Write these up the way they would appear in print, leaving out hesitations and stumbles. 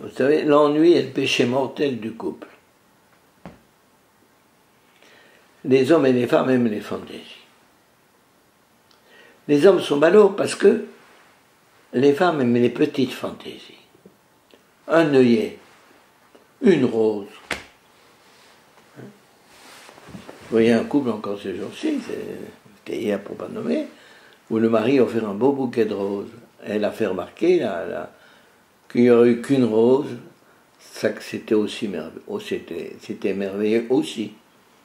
Vous savez, l'ennui est le péché mortel du couple. Les hommes et les femmes aiment les fantaisies. Les hommes sont ballots parce que les femmes aiment les petites fantaisies. Un œillet, une rose. Vous voyez un couple encore ces jours-ci, c'était hier pour pas nommer, où le mari a offert un beau bouquet de roses. Elle a fait remarquer qu'il n'y aurait eu qu'une rose, ça que c'était aussi merveilleux, c'était merveilleux aussi.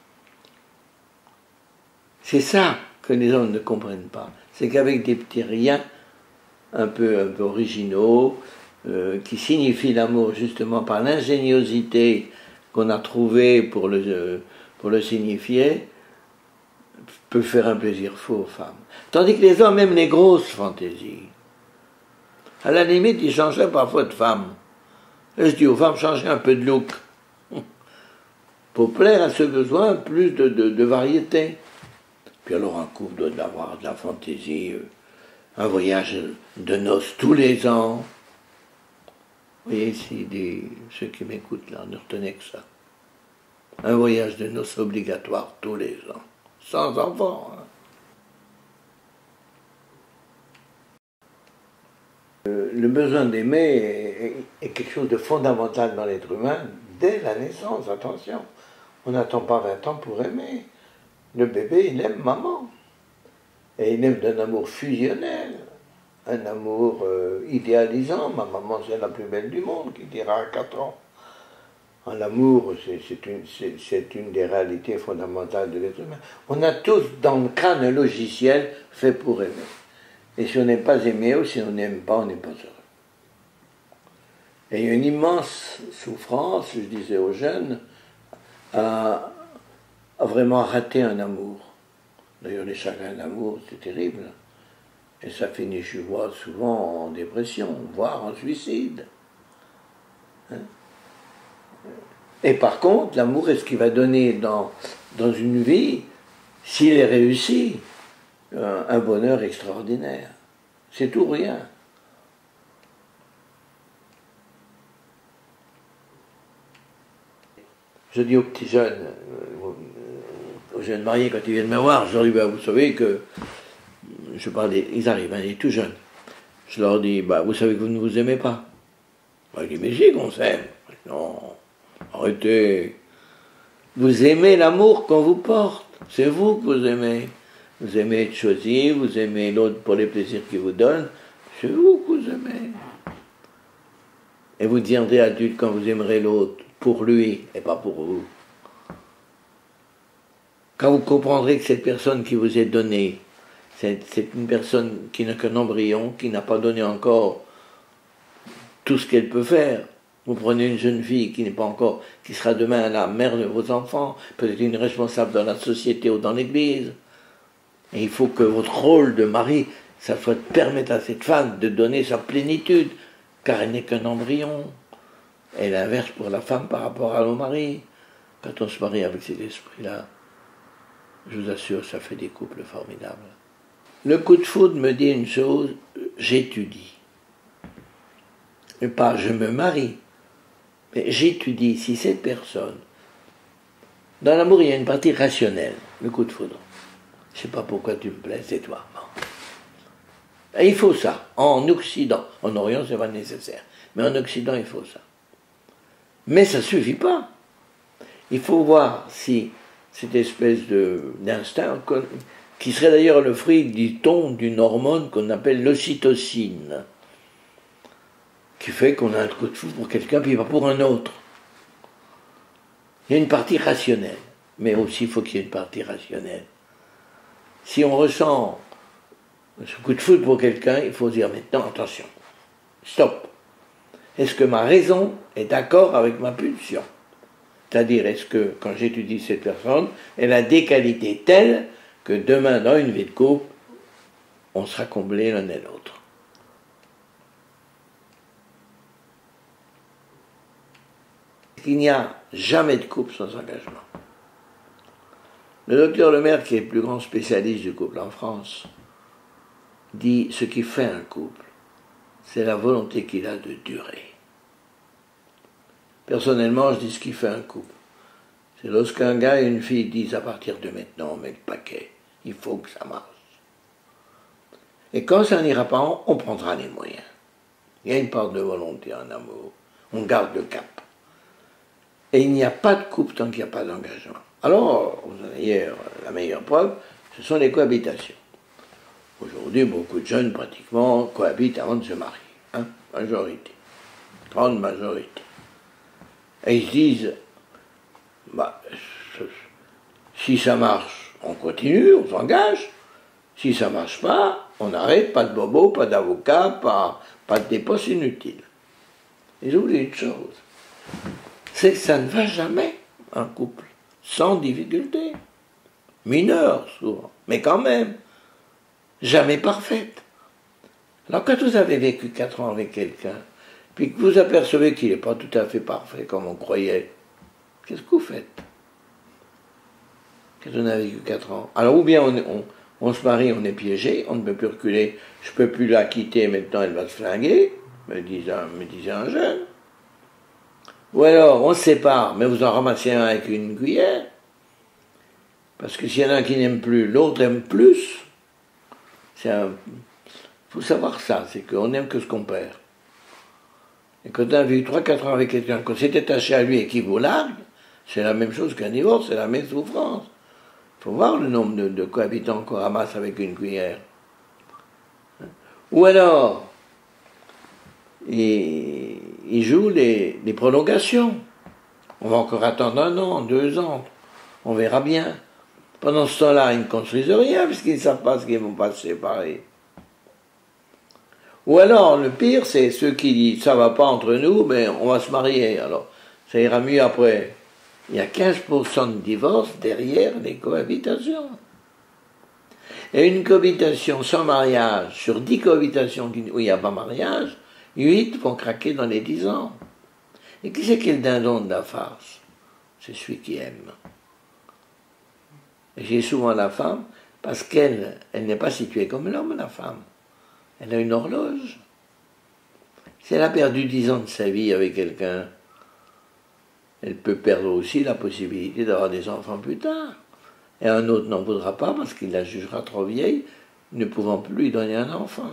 C'est ça que les hommes ne comprennent pas. C'est qu'avec des petits riens un peu originaux, qui signifient l'amour justement par l'ingéniosité qu'on a trouvée pour le signifier, peut faire un plaisir fou aux femmes. Tandis que les hommes aiment les grosses fantaisies. À la limite, ils changeraient parfois de femme. Et je dis aux femmes, changez un peu de look. Pour plaire à ce besoin, plus de variété. Puis alors un couple doit avoir de la fantaisie, un voyage de noces tous les ans. Vous voyez ici, ceux qui m'écoutent là, ne retenez que ça. Un voyage de noces obligatoire tous les ans, sans enfants. Hein. Le besoin d'aimer est quelque chose de fondamental dans l'être humain dès la naissance, attention. On n'attend pas 20 ans pour aimer. Le bébé, il aime maman. Et il aime d'un amour fusionnel, un amour idéalisant. Ma maman, c'est la plus belle du monde, qui dira à 4 ans. L'amour, c'est une des réalités fondamentales de l'être humain. On a tous dans le crâne un logiciel fait pour aimer. Et si on n'est pas aimé ou si on n'aime pas, on n'est pas heureux. Et il y a une immense souffrance, je disais aux jeunes, à vraiment rater un amour. D'ailleurs, les chagrins d'amour, c'est terrible. Et ça finit, je vois, souvent en dépression, voire en suicide. Hein? Et par contre, l'amour est ce qui va donner dans une vie, s'il est réussi, un bonheur extraordinaire. C'est tout ou rien. Je dis aux petits jeunes, aux jeunes mariés quand ils viennent me voir, je leur dis, vous savez que, ils arrivent, ils sont tout jeunes. Je leur dis, vous savez que vous ne vous aimez pas. Ils disent, mais si qu'on s'aime. Non, arrêtez. Vous aimez l'amour qu'on vous porte. C'est vous que vous aimez. Vous aimez être choisi, vous aimez l'autre pour les plaisirs qu'il vous donne. C'est vous que vous aimez. Et vous deviendrez adulte quand vous aimerez l'autre pour lui et pas pour vous. Quand vous comprendrez que cette personne qui vous est donnée, c'est une personne qui n'a qu'un embryon, qui n'a pas donné encore tout ce qu'elle peut faire. Vous prenez une jeune fille qui n'est pas encore, qui sera demain la mère de vos enfants, peut-être une responsable dans la société ou dans l'église. Et il faut que votre rôle de mari, ça soit de permettre à cette femme de donner sa plénitude, car elle n'est qu'un embryon. Et l'inverse pour la femme par rapport à son mari. Quand on se marie avec cet esprit-là, je vous assure, ça fait des couples formidables. Le coup de foudre me dit une chose, j'étudie. Et pas je me marie, mais j'étudie si cette personne... Dans l'amour, il y a une partie rationnelle, le coup de foudre. Je ne sais pas pourquoi tu me plais, c'est toi. Bon. Et il faut ça, en Occident. En Orient, ce n'est pas nécessaire. Mais en Occident, il faut ça. Mais ça ne suffit pas. Il faut voir si cette espèce d'instinct, qui serait d'ailleurs le fruit, dit-on, d'une hormone qu'on appelle l'ocytocine, qui fait qu'on a un coup de foudre pour quelqu'un, puis pas pour un autre. Il y a une partie rationnelle, mais aussi il faut qu'il y ait une partie rationnelle. Si on ressent ce coup de foudre pour quelqu'un, il faut dire maintenant, attention, stop. Est-ce que ma raison est d'accord avec ma pulsion? C'est-à-dire, est-ce que, quand j'étudie cette personne, elle a des qualités telles que demain, dans une vie de couple, on sera comblés l'un et l'autre. Il n'y a jamais de couple sans engagement. Le docteur Lemaire, qui est le plus grand spécialiste du couple en France, dit ce qui fait un couple, c'est la volonté qu'il a de durer. Personnellement, je dis ce qui fait un couple. C'est lorsqu'un gars et une fille disent à partir de maintenant, on met le paquet, il faut que ça marche. Et quand ça n'ira pas, on prendra les moyens. Il y a une part de volonté en amour. On garde le cap. Et il n'y a pas de couple tant qu'il n'y a pas d'engagement. Alors, d'ailleurs, la meilleure preuve, ce sont les cohabitations. Aujourd'hui, beaucoup de jeunes, pratiquement, cohabitent avant de se marier. Hein, majorité. Grande majorité. Et ils se disent, bah, si ça marche, on continue, on s'engage. Si ça ne marche pas, on arrête, pas de bobo, pas d'avocat, pas de dépenses inutiles. Et j'oublie une chose, c'est que ça ne va jamais, un couple, sans difficulté. Mineure, souvent, mais quand même, jamais parfaite. Alors quand vous avez vécu 4 ans avec quelqu'un, puis que vous apercevez qu'il n'est pas tout à fait parfait comme on croyait, qu'est-ce que vous faites quand on a vécu 4 ans? Alors ou bien on se marie, on est piégé, on ne peut plus reculer, je ne peux plus la quitter, maintenant elle va se flinguer, me disait un jeune. Ou alors on se sépare, mais vous en ramassez un avec une cuillère, parce que s'il y en a un qui n'aime plus, l'autre aime plus. Il faut savoir ça, c'est qu'on n'aime que ce qu'on perd. Et quand on a vécu 3-4 ans avec quelqu'un, qu'on s'est attaché à lui et qu'il vous largue, c'est la même chose qu'un divorce, c'est la même souffrance. Il faut voir le nombre de cohabitants qu'on ramasse avec une cuillère. Ou alors, il joue les prolongations. On va encore attendre 1 an, 2 ans. On verra bien. Pendant ce temps-là, ils ne construisent rien, puisqu'ils ne savent pas ce qu'ils vont pas se séparer. Ou alors, le pire, c'est ceux qui disent, ça ne va pas entre nous, mais on va se marier. Alors, ça ira mieux après. Il y a 15% de divorces derrière les cohabitations. Et une cohabitation sans mariage, sur 10 cohabitations où il n'y a pas mariage, 8 vont craquer dans les 10 ans. Et qui c'est qui est le dindon de la farce? C'est celui qui aime. Et j'ai souvent la femme, parce qu'elle n'est pas située comme l'homme, la femme. Elle a une horloge. Si elle a perdu 10 ans de sa vie avec quelqu'un, elle peut perdre aussi la possibilité d'avoir des enfants plus tard. Et un autre n'en voudra pas parce qu'il la jugera trop vieille, ne pouvant plus lui donner un enfant.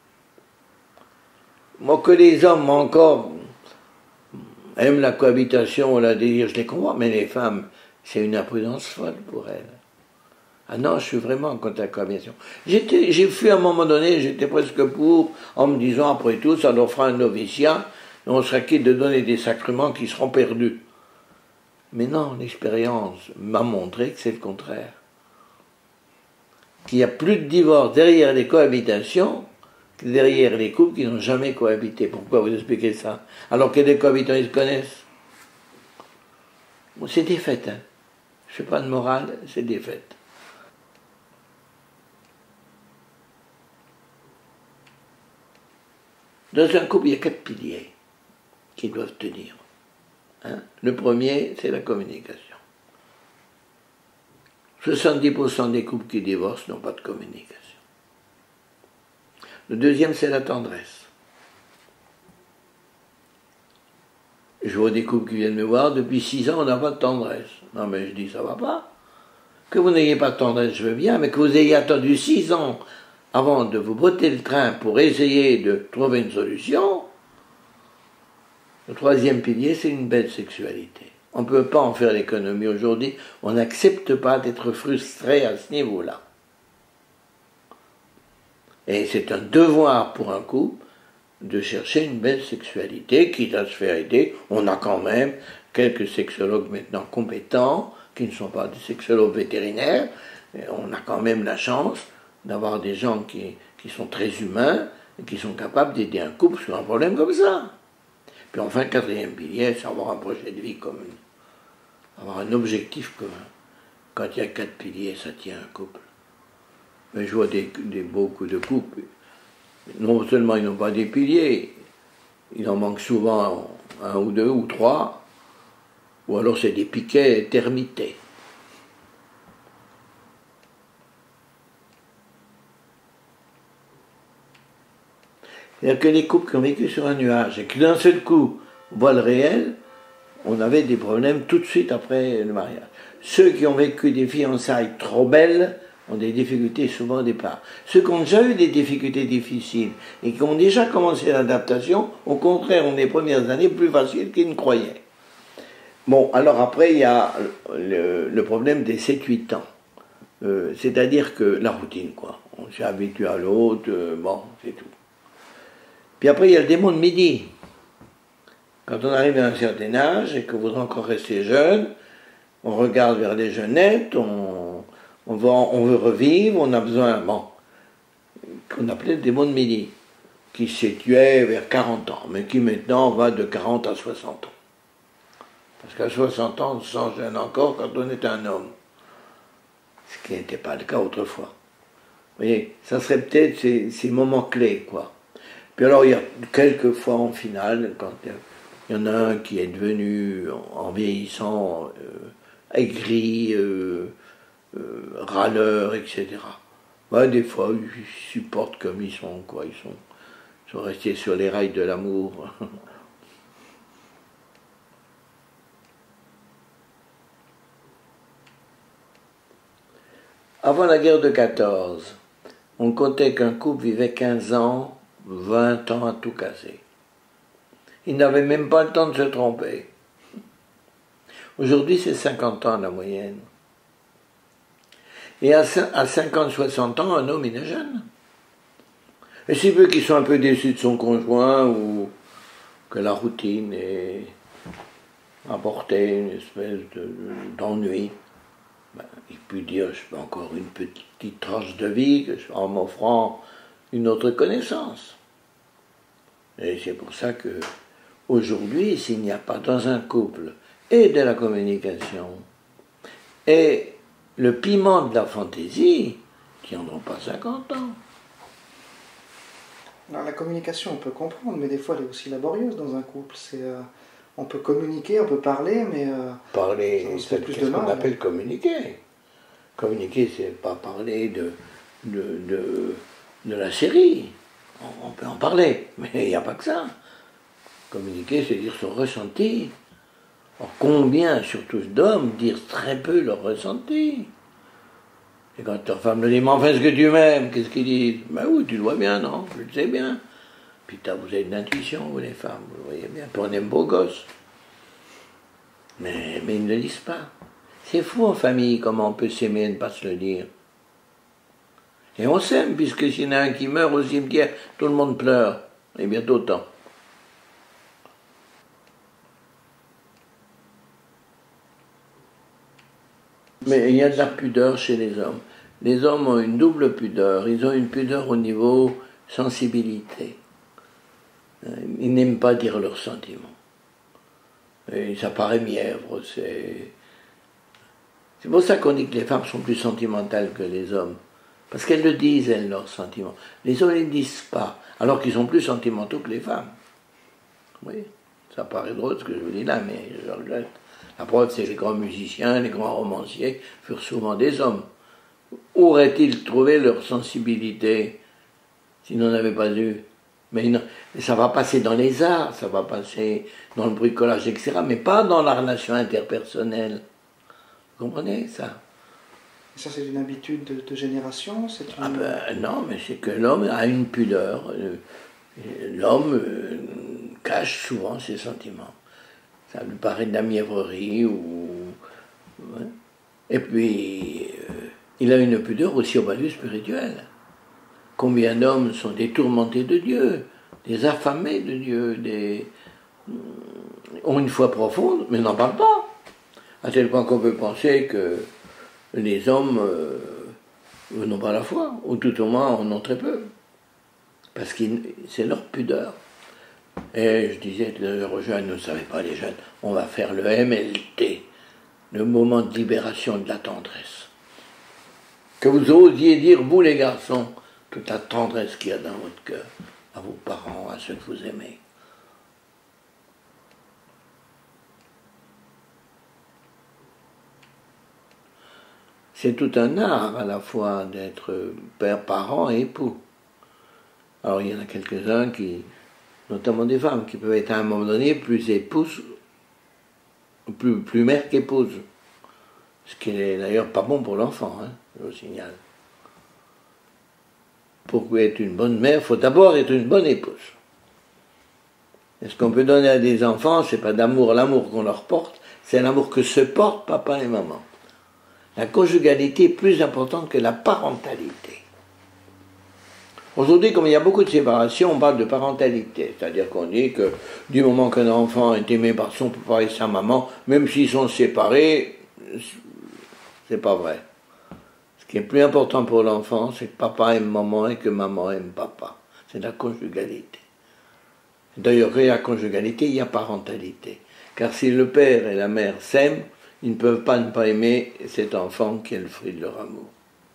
Moi, que les hommes encore aiment la cohabitation ou la désir, je les comprends, mais les femmes, c'est une imprudence folle pour elles. Ah non, je suis vraiment contre la cohabitation. J'ai fui à un moment donné, j'étais presque pour, en me disant, après tout, ça leur fera un noviciat, et on sera quitte de donner des sacrements qui seront perdus. Mais non, l'expérience m'a montré que c'est le contraire. Qu'il y a plus de divorces derrière les cohabitations que derrière les couples qui n'ont jamais cohabité. Pourquoi vous expliquez ça? Alors que les cohabitants, ils se connaissent. Bon, c'est des faits, hein. Je ne fais pas de morale, c'est des faits. Dans un couple, il y a 4 piliers qui doivent tenir. Hein? Le premier, c'est la communication. 70% des couples qui divorcent n'ont pas de communication. Le deuxième, c'est la tendresse. Je vois des couples qui viennent me voir, depuis 6 ans, on n'a pas de tendresse. Non, mais je dis, ça va pas. Que vous n'ayez pas de tendresse, je veux bien, mais que vous ayez attendu 6 ans avant de vous botter le train pour essayer de trouver une solution. Le troisième pilier, c'est une belle sexualité. On ne peut pas en faire l'économie aujourd'hui. On n'accepte pas d'être frustré à ce niveau-là. Et c'est un devoir pour un couple de chercher une belle sexualité, quitte à se faire aider. On a quand même quelques sexologues maintenant compétents, qui ne sont pas des sexologues vétérinaires. Et on a quand même la chance d'avoir des gens qui sont très humains et qui sont capables d'aider un couple sur un problème comme ça. Puis enfin, le quatrième pilier, c'est avoir un projet de vie commun, avoir un objectif commun. Quand il y a 4 piliers, ça tient un couple. Mais je vois beaucoup de couples, non seulement ils n'ont pas des piliers, il en manque souvent 1 ou 2 ou 3, ou alors c'est des piquets termités. C'est-à-dire que les couples qui ont vécu sur un nuage et qui d'un seul coup voient le réel, on avait des problèmes tout de suite après le mariage. Ceux qui ont vécu des fiançailles trop belles ont des difficultés souvent au départ. Ceux qui ont déjà eu des difficultés difficiles et qui ont déjà commencé l'adaptation, au contraire, ont des premières années plus faciles qu'ils ne croyaient. Bon, alors après, il y a le problème des 7-8 ans. C'est-à-dire que la routine, quoi. On s'est habitué à l'autre, bon, c'est tout. Puis après, il y a le démon de midi. Quand on arrive à un certain âge et que vous encore restez jeune, on regarde vers les jeunettes, on veut revivre, on a besoin, bon, qu'on appelait le démon de midi, qui se situait vers 40 ans, mais qui maintenant va de 40 à 60 ans. Parce qu'à 60 ans, on se sent jeune encore quand on est un homme. Ce qui n'était pas le cas autrefois. Vous voyez, ça serait peut-être ces moments clés, quoi. Puis alors, il y a quelques fois en finale, quand il y en a un qui est devenu, en vieillissant, aigri, râleur, etc. Bah, des fois, ils supportent comme ils sont, quoi. Ils sont restés sur les rails de l'amour. Avant la guerre de 14, on comptait qu'un couple vivait 15 ans, 20 ans à tout casser. Ils n'avaient même pas le temps de se tromper. Aujourd'hui, c'est 50 ans la moyenne. Et à 50-60 ans, un homme, il est jeune. Et si peu qu'ils sont un peu déçus de son conjoint ou que la routine ait apporté une espèce d'ennui, ben, il peut dire, je fais encore une petite tranche de vie en m'offrant une autre connaissance. Et c'est pour ça que aujourd'hui, s'il n'y a pas dans un couple et de la communication et le piment de la fantaisie, qui n'en ont pas 50 ans. Alors, la communication, on peut comprendre, mais des fois, elle est aussi laborieuse dans un couple. On peut communiquer, on peut parler, mais... parler, c'est ce qu'on appelle communiquer. Communiquer, c'est pas parler de la série. On peut en parler, mais il n'y a pas que ça. Communiquer, c'est dire son ressenti. Alors, combien, surtout d'hommes, disent très peu leur ressenti. Et quand ta femme leur dit, mais enfin, ce que tu m'aimes, qu'est-ce qu'ils disent? Ben oui, tu le vois bien, non? Je le sais bien. Putain, vous avez de l'intuition, vous les femmes, vous le voyez bien. Puis on aime beau gosse. Mais ils ne le disent pas. C'est fou en famille, comment on peut s'aimer et ne pas se le dire. Et on s'aime, puisque s'il y en a un qui meurt au cimetière, tout le monde pleure. Et bientôt autant. Mais il y a de la pudeur chez les hommes. Les hommes ont une double pudeur. Ils ont une pudeur au niveau sensibilité. Ils n'aiment pas dire leurs sentiments. Et ça paraît mièvre. C'est pour ça qu'on dit que les femmes sont plus sentimentales que les hommes. Parce qu'elles le disent, elles, leurs sentiments. Les hommes ne les disent pas, alors qu'ils sont plus sentimentaux que les femmes. Oui, ça paraît drôle ce que je vous dis là, mais je regrette. La preuve, c'est que les grands musiciens, les grands romanciers furent souvent des hommes. Où auraient-ils trouvé leur sensibilité s'ils n'en avaient pas eu? Mais non, ça va passer dans les arts, ça va passer dans le bricolage, etc., mais pas dans la relation interpersonnelle. Vous comprenez ça? Ça, c'est une habitude de génération? Ah ben, non, mais c'est que l'homme a une pudeur. L'homme cache souvent ses sentiments. Ça lui paraît de la mièvrerie ou... Ouais. Et puis, il a une pudeur aussi au point de vue spirituel. Combien d'hommes sont des tourmentés de Dieu, des affamés de Dieu, ont une foi profonde, mais n'en parlent pas. À tel point qu'on peut penser que les hommes n'ont pas la foi, ou tout au moins en ont très peu. Parce que c'est leur pudeur. Et je disais aux jeunes, ne savez pas les jeunes, on va faire le MLT, le moment de libération de la tendresse. Que vous osiez dire, vous les garçons, toute la tendresse qu'il y a dans votre cœur, à vos parents, à ceux que vous aimez. C'est tout un art à la fois d'être père, parent et époux. Alors il y en a quelques-uns qui, notamment des femmes, qui peuvent être à un moment donné plus épouses plus mère qu'épouse. Ce qui n'est d'ailleurs pas bon pour l'enfant, hein, je vous signale. Pour être une bonne mère, il faut d'abord être une bonne épouse. Et ce qu'on peut donner à des enfants, c'est pas d'amour, l'amour qu'on leur porte, c'est l'amour que se portent papa et maman. La conjugalité est plus importante que la parentalité. Aujourd'hui, comme il y a beaucoup de séparations, on parle de parentalité. C'est-à-dire qu'on dit que du moment qu'un enfant est aimé par son papa et sa maman, même s'ils sont séparés, c'est pas vrai. Ce qui est plus important pour l'enfant, c'est que papa aime maman et que maman aime papa. C'est la conjugalité. D'ailleurs, il y a conjugalité, il y a parentalité. Car si le père et la mère s'aiment, ils ne peuvent pas ne pas aimer cet enfant qui est le fruit de leur amour.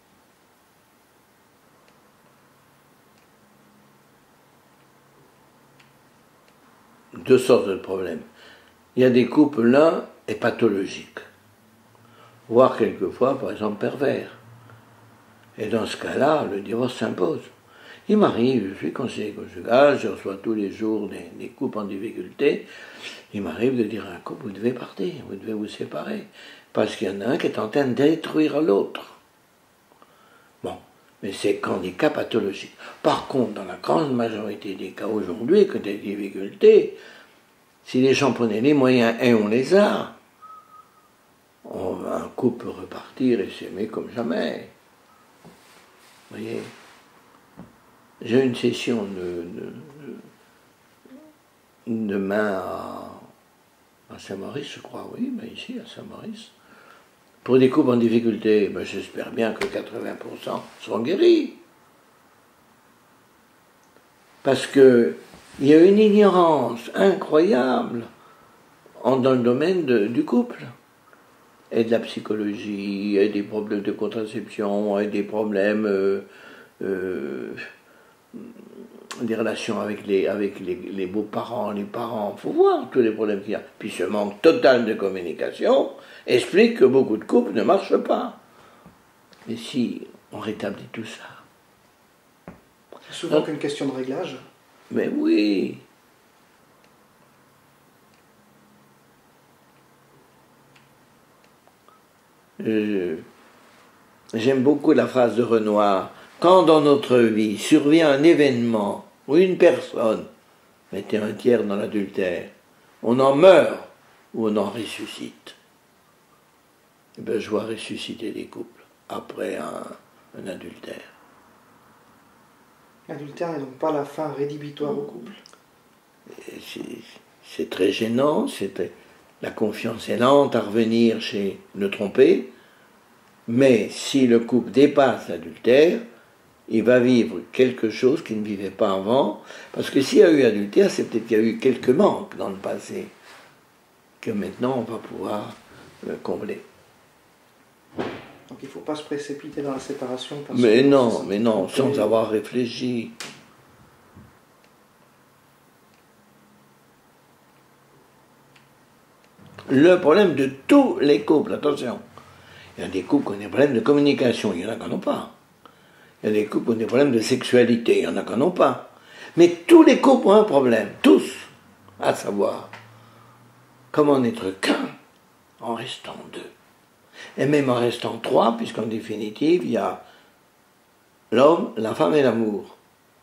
Deux sortes de problèmes. Il y a des couples, l'un est pathologique, voire quelquefois, par exemple, pervers. Et dans ce cas-là, le divorce s'impose. Il m'arrive, je suis conseiller conjugal, je reçois tous les jours des couples en difficulté, il m'arrive de dire à un couple, vous devez partir, vous devez vous séparer, parce qu'il y en a un qui est en train de détruire l'autre. Bon, mais c'est quand des cas pathologiques. Par contre, dans la grande majorité des cas aujourd'hui, que des difficultés, si les gens prenaient les moyens, et on les a, un couple peut repartir et s'aimer comme jamais. Vous voyez, j'ai une session demain à Saint-Maurice, je crois, oui, mais ici à Saint-Maurice. Pour des couples en difficulté, ben j'espère bien que 80% seront guéris. Parce qu'il y a une ignorance incroyable dans le domaine du couple. Et de la psychologie, et des problèmes de contraception, et des problèmes des relations avec les beaux-parents, les parents. Il faut voir tous les problèmes qu'il y a. Puis ce manque total de communication explique que beaucoup de couples ne marchent pas. Mais si on rétablit tout ça... C'est souvent qu'une question de réglage. Mais oui. J'aime beaucoup la phrase de Renoir. Quand dans notre vie survient un événement ou une personne, mettez un tiers dans l'adultère, on en meurt ou on en ressuscite. Eh bien, je vois ressusciter des couples après un adultère. L'adultère n'est donc pas la fin rédhibitoire au couple. C'est très gênant, la confiance est lente à revenir chez le trompé, mais si le couple dépasse l'adultère, il va vivre quelque chose qu'il ne vivait pas avant, parce que s'il y a eu adultère, c'est peut-être qu'il y a eu quelques manques dans le passé, que maintenant on va pouvoir combler. Donc il ne faut pas se précipiter dans la séparation. Mais non, sans avoir réfléchi. Le problème de tous les couples, attention, il y a des couples qui ont des problèmes de communication, il y en a qui n'en ont pas. Il y a des couples qui ont des problèmes de sexualité, il y en a qui n'en ont pas. Mais tous les couples ont un problème, tous, à savoir comment n'être qu'un en restant deux. Et même en restant trois, puisqu'en définitive, il y a l'homme, la femme et l'amour.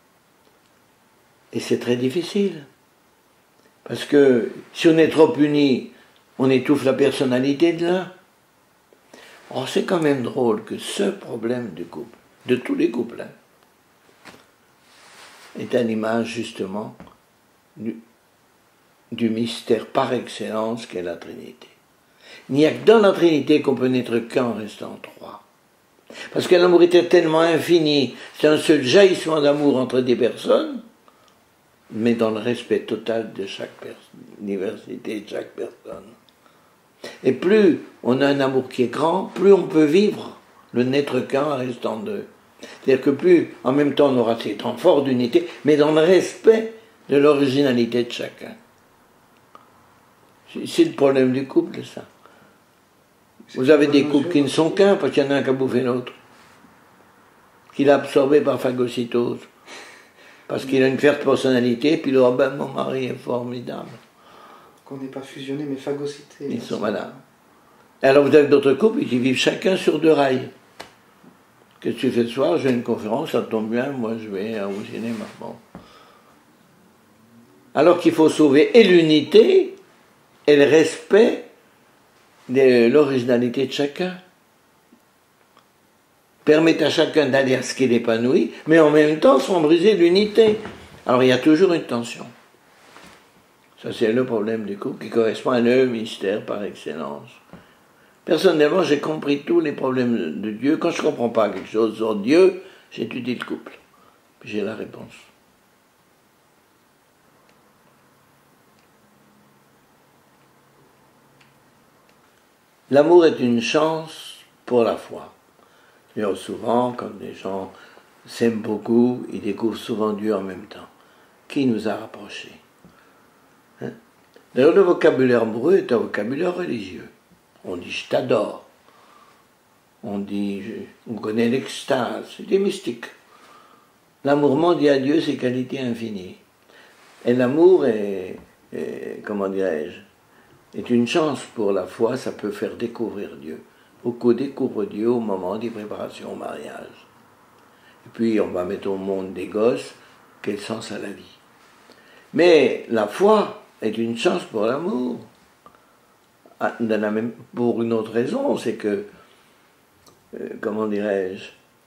Et c'est très difficile. Parce que si on est trop unis, on étouffe la personnalité de l'un. Or, c'est quand même drôle que ce problème du couple, de tous les couples, est à l'image justement du mystère par excellence qu'est la Trinité. Il n'y a que dans la Trinité qu'on peut n'être qu'un restant trois. Parce que l'amour était tellement infini, c'est un seul jaillissement d'amour entre des personnes, mais dans le respect total de chaque diversité de chaque personne. Et plus on a un amour qui est grand, plus on peut vivre le n'être qu'un en restant deux. C'est-à-dire que plus, en même temps, on aura ces temps forts d'unité, mais dans le respect de l'originalité de chacun. C'est le problème du couple, ça. Vous avez des couples qui ne sont qu'un, parce qu'il y en a un qui a bouffé l'autre. Qu'il a absorbé par phagocytose. Parce qu'il a une forte personnalité, puis il dit, oh ben mon mari est formidable. qu'on n'est pas fusionné mais phagocyté. Ils sont, voilà. Alors vous avez d'autres couples qui vivent chacun sur deux rails. Qu'est-ce que tu fais ce soir? J'ai une conférence, ça tombe bien, moi je vais au cinéma. Bon. Alors qu'il faut sauver et l'unité et le respect de l'originalité de chacun. Permettre à chacun d'aller à ce qu'il épanouit, mais en même temps sans briser l'unité. Alors il y a toujours une tension. Ça c'est le problème du couple qui correspond à le mystère par excellence. Personnellement, j'ai compris tous les problèmes de Dieu. Quand je ne comprends pas quelque chose sur Dieu, j'étudie le couple. Puis j'ai la réponse. L'amour est une chance pour la foi. D'ailleurs, souvent, quand les gens s'aiment beaucoup, ils découvrent souvent Dieu en même temps. Qui nous a rapprochés? Hein? D'ailleurs, le vocabulaire amoureux est un vocabulaire religieux. On dit « je t'adore ». On dit « on connaît l'extase ». C'est des mystiques. L'amour dit à Dieu ses qualités infinies. Et l'amour comment dirais-je, est une chance pour la foi, ça peut faire découvrir Dieu. Beaucoup découvrent Dieu au moment des préparations au mariage. Et puis on va mettre au monde des gosses, quel sens a la vie. Mais la foi est une chance pour l'amour. Pour une autre raison, c'est que, comment dirais-je,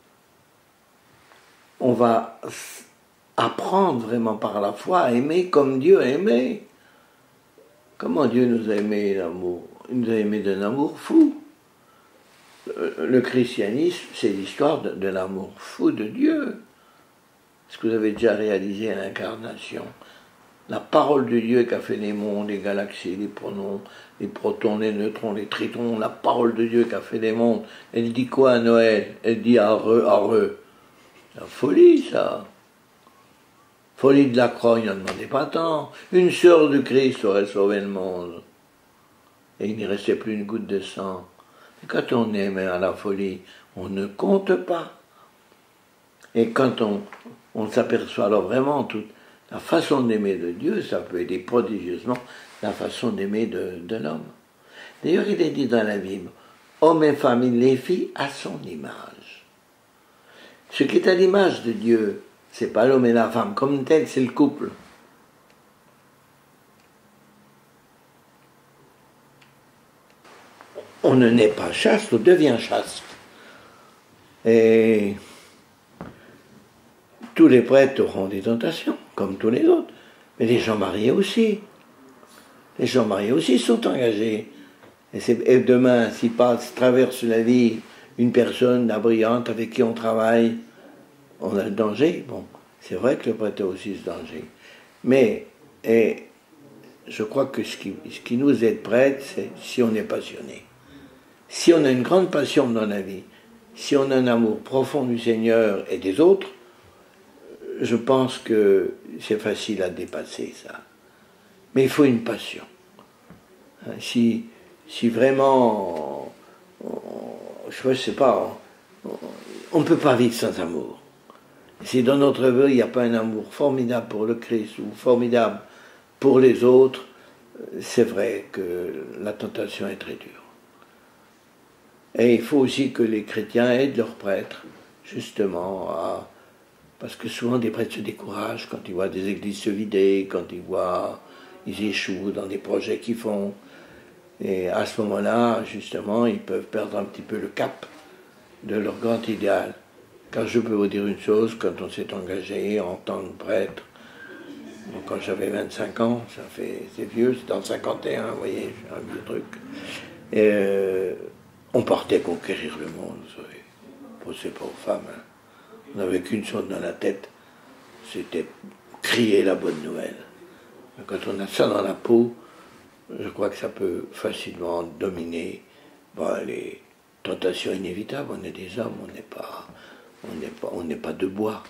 on va apprendre vraiment par la foi à aimer comme Dieu a aimé. Comment Dieu nous a aimé l'amour? Il nous a aimé d'un amour fou. Le christianisme, c'est l'histoire de l'amour fou de Dieu. Est-ce que vous avez déjà réalisé l'incarnation? La parole de Dieu qui a fait les mondes, les galaxies, les pronoms, les protons, les neutrons, les tritons, la parole de Dieu qui a fait les mondes, elle dit quoi à Noël? Elle dit areux. C'est la folie, ça. Folie de la croix, il n'en demandait pas tant. Une sœur de Christ aurait sauvé le monde. Et il n'y restait plus une goutte de sang. Et quand on aime à la folie, on ne compte pas. Et quand on s'aperçoit alors vraiment toute la façon d'aimer de Dieu, ça peut aider prodigieusement la façon d'aimer de l'homme. D'ailleurs, il est dit dans la Bible, hommes et femmes, il les fit à son image. Ce qui est à l'image de Dieu, c'est pas l'homme et la femme comme tel, c'est le couple. On ne naît pas chaste, on devient chaste. Et tous les prêtres auront des tentations, comme tous les autres. Mais les gens mariés aussi. Les gens mariés aussi sont engagés. Et demain, s'ils traversent la vie une personne brillante avec qui on travaille, on a le danger. Bon, c'est vrai que le prêtre a aussi ce danger. Mais je crois que ce qui nous aide prêtre, c'est si on est passionné. Si on a une grande passion dans la vie, si on a un amour profond du Seigneur et des autres, je pense que c'est facile à dépasser ça. Mais il faut une passion. Si vraiment, je ne sais pas, on ne peut pas vivre sans amour. Si dans notre vie, il n'y a pas un amour formidable pour le Christ ou formidable pour les autres, c'est vrai que la tentation est très dure. Et il faut aussi que les chrétiens aident leurs prêtres, justement, parce que souvent des prêtres se découragent quand ils voient des églises se vider, quand ils échouent dans des projets qu'ils font. Et à ce moment-là, justement, ils peuvent perdre un petit peu le cap de leur grand idéal. Car je peux vous dire une chose, quand on s'est engagé en tant que prêtre, donc quand j'avais 25 ans, c'est vieux, c'est en 51, vous voyez, c'est un vieux truc. Et on partait conquérir le monde, vous savez. C'est pas aux femmes. Hein. On n'avait qu'une chose dans la tête, c'était crier la bonne nouvelle. Quand on a ça dans la peau, je crois que ça peut facilement dominer les tentations inévitables. On est des hommes, on n'est pas de bois.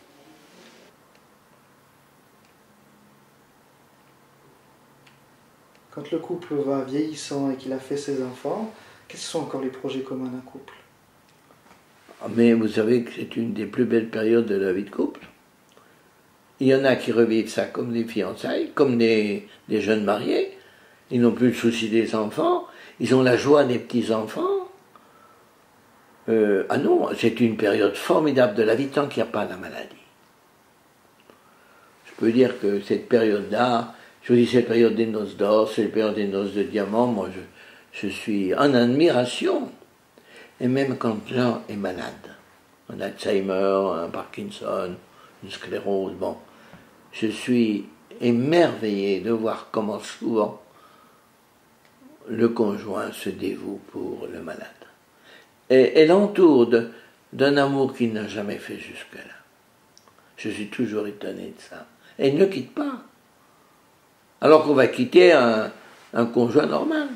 Quand le couple va vieillissant et qu'il a fait ses enfants, quels sont encore les projets communs d'un couple? Mais vous savez que c'est une des plus belles périodes de la vie de couple. Il y en a qui revivent ça comme des fiançailles, comme des jeunes mariés. ils n'ont plus le souci des enfants, ils ont la joie des petits-enfants. Ah non, c'est une période formidable de la vie tant qu'il n'y a pas la maladie. Je peux dire que cette période-là, je vous dis cette période des noces d'or, c'est la période des noces de diamant, moi je suis en admiration. Et même quand Jean est malade, un Alzheimer, un Parkinson, une sclérose, bon, je suis émerveillé de voir comment souvent le conjoint se dévoue pour le malade. Et l'entoure d'un amour qu'il n'a jamais fait jusque-là. Je suis toujours étonné de ça. Et il ne le quitte pas. Alors qu'on va quitter un conjoint normal.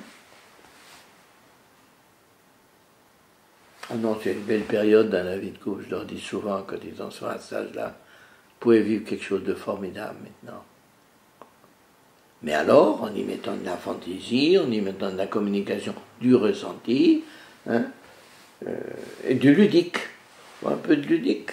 Ah non, c'est une belle période dans la vie de couple. Je leur dis souvent, quand ils en sont à cet âge-là, vous pouvez vivre quelque chose de formidable maintenant. Mais alors, en y mettant de la fantaisie, en y mettant de la communication, du ressenti, hein, et du ludique, un peu de ludique.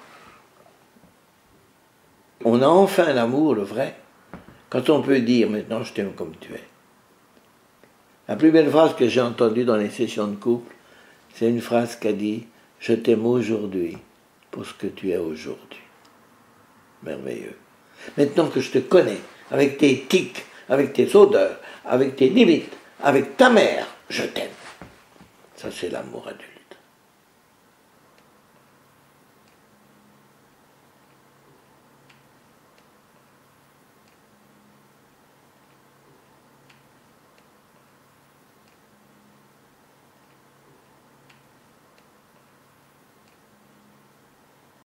On a enfin l'amour, le vrai, quand on peut dire maintenant je t'aime comme tu es. La plus belle phrase que j'ai entendue dans les sessions de couple, c'est une phrase qu'a dit « Je t'aime aujourd'hui pour ce que tu es aujourd'hui ». Merveilleux. Maintenant que je te connais, avec tes tics, avec tes odeurs, avec tes limites, avec ta mère, je t'aime. Ça c'est l'amour adulte.